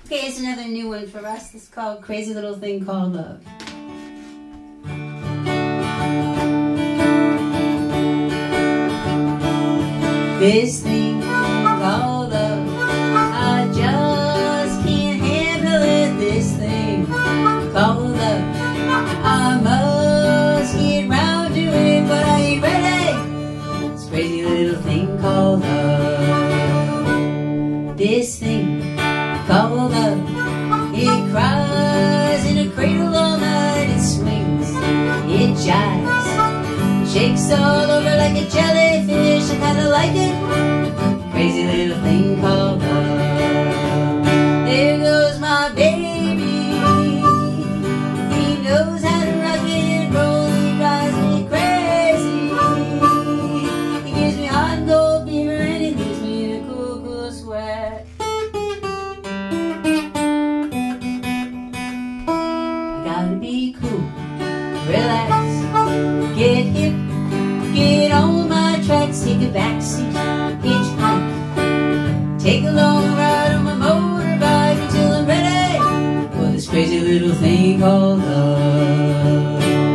Okay, it's another new one for us. It's called Crazy Little Thing Called Love. This thing called love, I just can't handle it. This thing called love, I must get round to it, but I ain't ready. This crazy little thing called love. This thing called love, it cries in a cradle all night. It swings, it jives, shakes all over like a jellyfish. I kinda like it. Crazy little thing called love. There goes my baby. He knows how to rock and roll. He drives me crazy. He gives me hot and cold fever and he leaves me in a cool, cool sweat. I gotta be cool, relax, get hip, get on my tracks, take a backseat, hitchhike, take a long ride on my motorbike until I'm ready for this crazy little thing called love.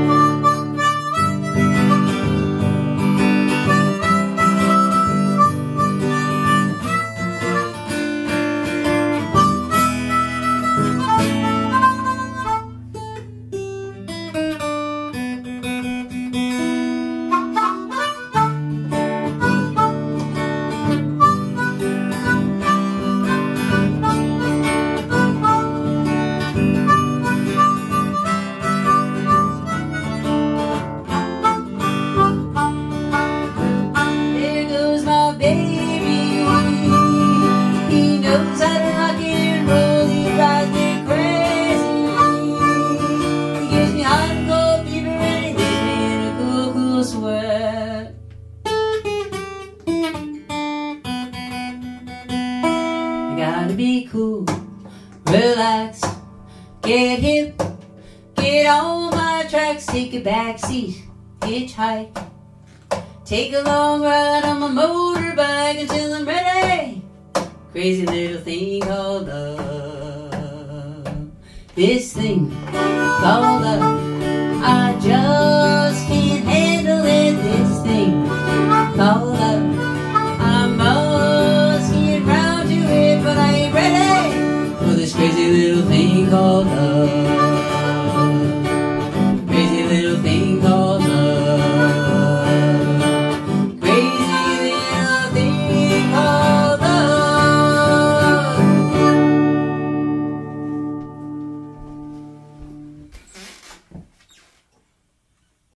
Gotta be cool, relax, get hip, get on my tracks, take a backseat, hitchhike, take a long ride on my motorbike until I'm ready. Crazy little thing called love. This thing called love, I just can't handle it. This thing called love, I must get round to it, but I ain't ready for this crazy little thing called love.